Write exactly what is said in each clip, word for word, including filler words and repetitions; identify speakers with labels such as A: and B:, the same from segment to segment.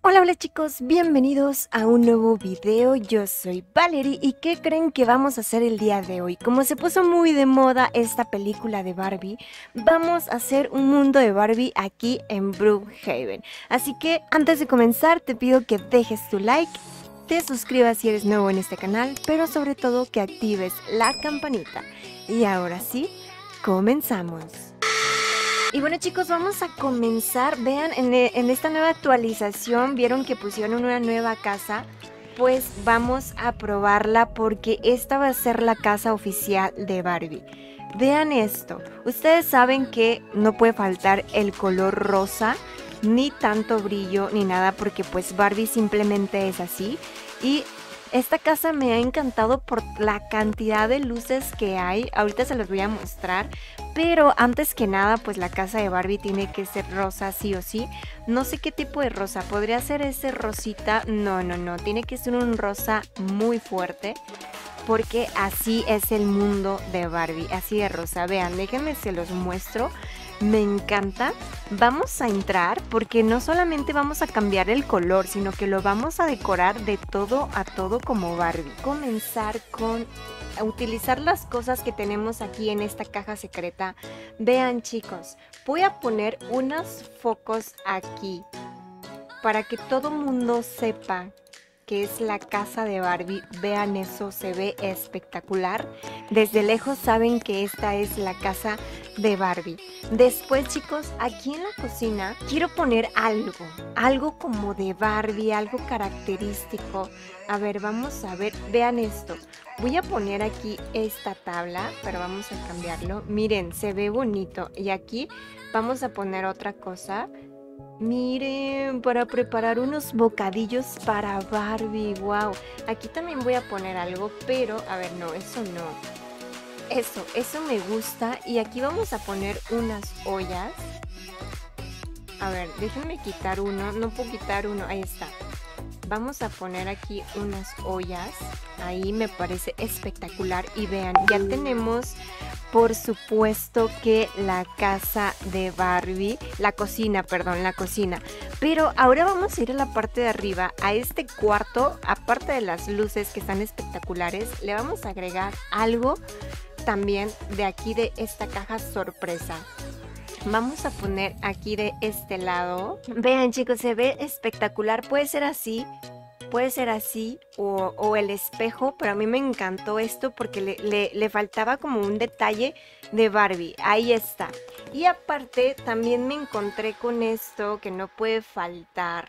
A: Hola, hola chicos, bienvenidos a un nuevo video. Yo soy Valerie y ¿qué creen que vamos a hacer el día de hoy? Como se puso muy de moda esta película de Barbie, vamos a hacer un mundo de Barbie aquí en Brookhaven. Así que antes de comenzar te pido que dejes tu like, te suscribas si eres nuevo en este canal, pero sobre todo que actives la campanita. Y ahora sí, comenzamos. Y bueno chicos, vamos a comenzar. Vean, en, en esta nueva actualización, vieron que pusieron una nueva casa. Pues vamos a probarla porque esta va a ser la casa oficial de Barbie. Vean esto, ustedes saben que no puede faltar el color rosa, ni tanto brillo ni nada, porque pues Barbie simplemente es así. Y esta casa me ha encantado por la cantidad de luces que hay. Ahorita se los voy a mostrar. Pero antes que nada, pues la casa de Barbie tiene que ser rosa sí o sí. No sé qué tipo de rosa. ¿Podría ser ese rosita? No, no, no. Tiene que ser un rosa muy fuerte. Porque así es el mundo de Barbie. Así de rosa. Vean, déjenme se los muestro. Me encanta. Vamos a entrar porque no solamente vamos a cambiar el color, sino que lo vamos a decorar de todo a todo como Barbie. Comenzar con a utilizar las cosas que tenemos aquí en esta caja secreta. Vean chicos, voy a poner unos focos aquí para que todo mundo sepa que es la casa de Barbie. Vean eso, se ve espectacular. Desde lejos saben que esta es la casa de Barbie. Después chicos, aquí en la cocina quiero poner algo, algo como de Barbie, algo característico. A ver, vamos a ver, vean esto. Voy a poner aquí esta tabla, pero vamos a cambiarlo. Miren, se ve bonito. Y aquí vamos a poner otra cosa. Miren, para preparar unos bocadillos para Barbie. Wow, aquí también voy a poner algo, pero a ver, no, eso no. Eso, eso me gusta. Y aquí vamos a poner unas ollas. A ver, déjenme quitar uno. No puedo quitar uno, ahí está. Vamos a poner aquí unas ollas. Ahí me parece espectacular. Y vean, ya tenemos, por supuesto, que la casa de Barbie. La cocina, perdón, la cocina. Pero ahora vamos a ir a la parte de arriba. A este cuarto, aparte de las luces que están espectaculares, le vamos a agregar algo también de aquí de esta caja sorpresa. Vamos a poner aquí de este lado. Vean chicos, se ve espectacular. Puede ser así, puede ser así o, o el espejo, pero a mí me encantó esto porque le, le, le faltaba como un detalle de Barbie. Ahí está. Y aparte también me encontré con esto que no puede faltar.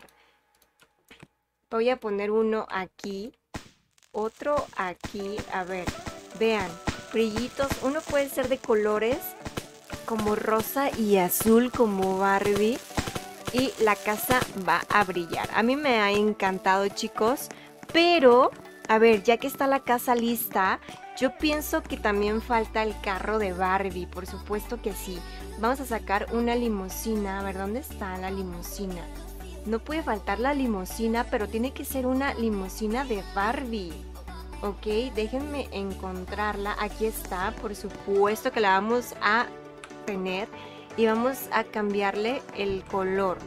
A: Voy a poner uno aquí, otro aquí. A ver, vean, brillitos. Uno puede ser de colores como rosa y azul como Barbie. Y la casa va a brillar. A mí me ha encantado chicos. Pero, a ver, ya que está la casa lista, yo pienso que también falta el carro de Barbie. Por supuesto que sí. Vamos a sacar una limusina. A ver, ¿dónde está la limusina? No puede faltar la limusina, pero tiene que ser una limusina de Barbie. Ok, déjenme encontrarla. Aquí está, por supuesto que la vamos a tener y vamos a cambiarle el color.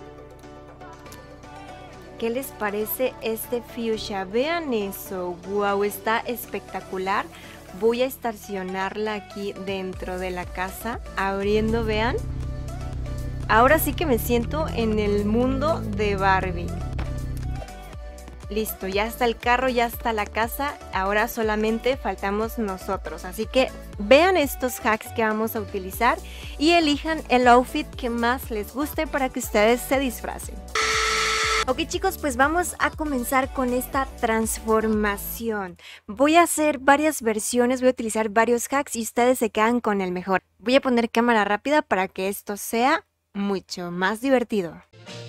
A: ¿Qué les parece este fuchsia? Vean eso, wow, está espectacular. Voy a estacionarla aquí dentro de la casa, abriendo, vean. Ahora sí que me siento en el mundo de Barbie. Listo, ya está el carro, ya está la casa, ahora solamente faltamos nosotros. Así que vean estos hacks que vamos a utilizar y elijan el outfit que más les guste para que ustedes se disfracen. Ok chicos, pues vamos a comenzar con esta transformación. Voy a hacer varias versiones, voy a utilizar varios hacks y ustedes se quedan con el mejor. Voy a poner cámara rápida para que esto sea mucho más divertido.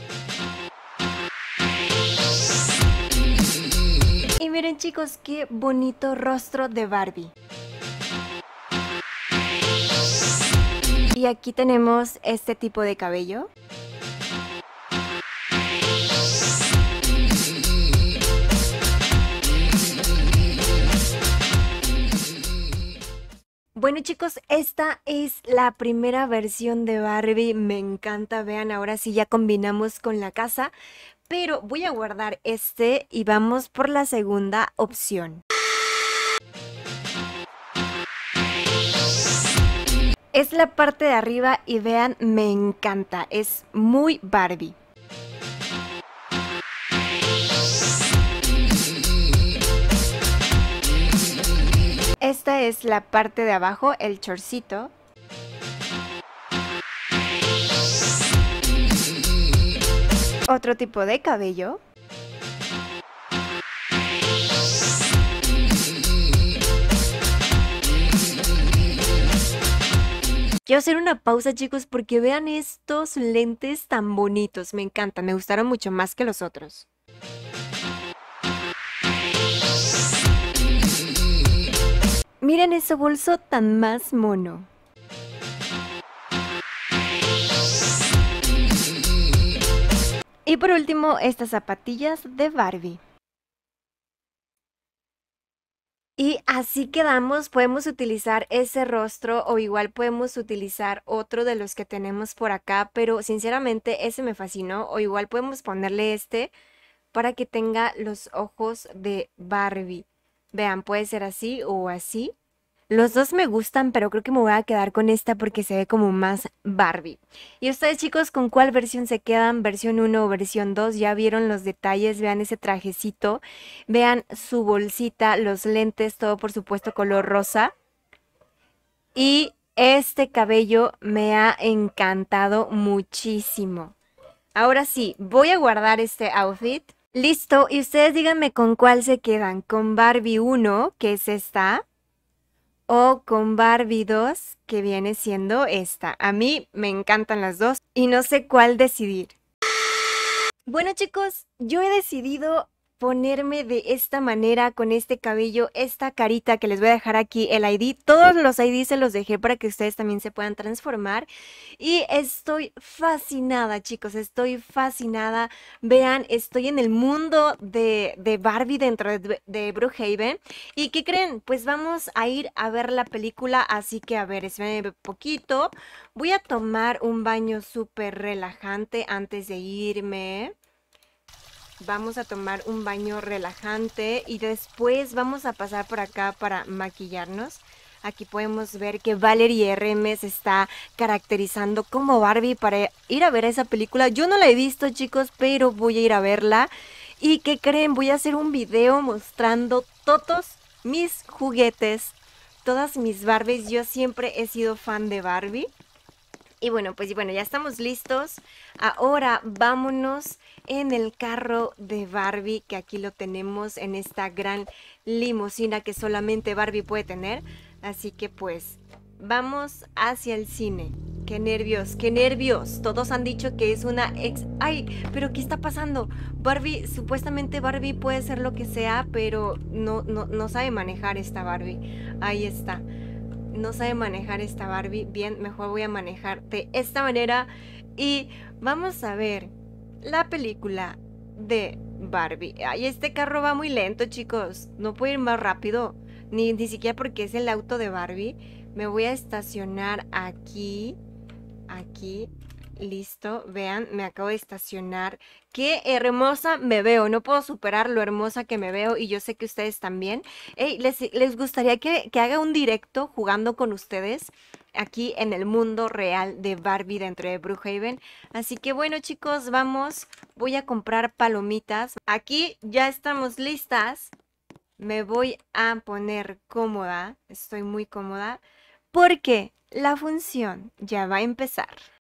A: Y miren chicos, qué bonito rostro de Barbie. Y aquí tenemos este tipo de cabello. Bueno chicos, esta es la primera versión de Barbie. Me encanta, vean, ahora sí ya combinamos con la casa. pero voy a guardar este y vamos por la segunda opción. Es la parte de arriba y vean, me encanta, es muy Barbie. Esta es la parte de abajo, el chorcito. Otro tipo de cabello. Quiero hacer una pausa, chicos, porque vean estos lentes tan bonitos. Me encantan, me gustaron mucho más que los otros. Miren ese bolso tan más mono. Y por último, estas zapatillas de Barbie. Y así quedamos, podemos utilizar ese rostro o igual podemos utilizar otro de los que tenemos por acá, pero sinceramente ese me fascinó, o igual podemos ponerle este para que tenga los ojos de Barbie. Vean, puede ser así o así. Los dos me gustan, pero creo que me voy a quedar con esta porque se ve como más Barbie. ¿Y ustedes, chicos, con cuál versión se quedan? ¿Versión uno o versión dos? Ya vieron los detalles, vean ese trajecito, vean su bolsita, los lentes, todo por supuesto color rosa. Y este cabello me ha encantado muchísimo. Ahora sí, voy a guardar este outfit. Listo, y ustedes díganme con cuál se quedan. ¿Con Barbie uno, que es esta? O con Barbie dos, que viene siendo esta. A mí me encantan las dos y no sé cuál decidir. Bueno, chicos, yo he decidido ponerme de esta manera, con este cabello, esta carita que les voy a dejar aquí, el I D. Todos los I D se los dejé para que ustedes también se puedan transformar. Y estoy fascinada, chicos, estoy fascinada. Vean, estoy en el mundo de, de Barbie dentro de, de Brookhaven. ¿Y qué creen? Pues vamos a ir a ver la película, así que a ver, espérenme un poquito. Voy a tomar un baño súper relajante antes de irme. Vamos a tomar un baño relajante y después vamos a pasar por acá para maquillarnos. Aquí podemos ver que Valerie R M se está caracterizando como Barbie para ir a ver esa película. Yo no la he visto, chicos, pero voy a ir a verla. ¿Y qué creen? Voy a hacer un video mostrando todos mis juguetes, todas mis Barbies. Yo siempre he sido fan de Barbie. Y bueno, pues bueno, ya estamos listos. Ahora vámonos en el carro de Barbie, que aquí lo tenemos en esta gran limusina que solamente Barbie puede tener. Así que pues vamos hacia el cine. ¡Qué nervios, qué nervios! Todos han dicho que es una ex... ¡Ay! ¿Pero qué está pasando? Barbie, supuestamente Barbie puede ser lo que sea, pero no, no, no sabe manejar esta Barbie. Ahí está. No sabe manejar esta Barbie. Bien, mejor voy a manejar de esta manera. Y vamos a ver la película de Barbie. Ay, este carro va muy lento, chicos. No puedo ir más rápido. Ni, ni siquiera porque es el auto de Barbie. Me voy a estacionar aquí. Aquí. Listo, vean, me acabo de estacionar. ¡Qué hermosa me veo! No puedo superar lo hermosa que me veo y yo sé que ustedes también. Hey, ¿les, les gustaría que, que haga un directo jugando con ustedes aquí en el mundo real de Barbie dentro de Brookhaven? Así que bueno, chicos, vamos. Voy a comprar palomitas. Aquí ya estamos listas. Me voy a poner cómoda. Estoy muy cómoda porque la función ya va a empezar.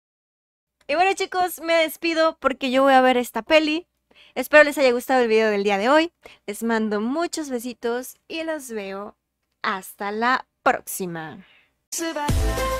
A: Y bueno, chicos, me despido porque yo voy a ver esta peli. Espero les haya gustado el video del día de hoy. Les mando muchos besitos y los veo hasta la próxima.